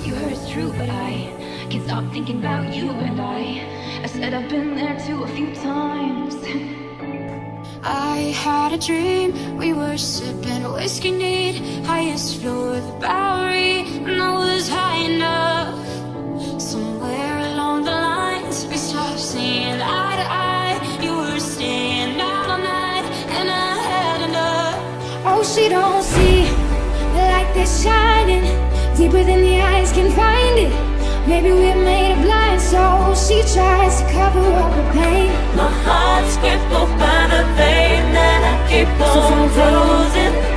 you heard is true, but I can't stop thinking about you. And I said I've been there too a few times. I had a dream, we were sipping whiskey neat, highest floor of the Bowery, and I was high enough. Somewhere along the lines, we stopped seeing eye to eye. You were staying out all night, and I had enough. Oh, she don't see the light that's shining deeper than the eyes can find it. Maybe we're made of blind, so she tries to cover up her pain. My heart's crippled by the vein that I keep on closing.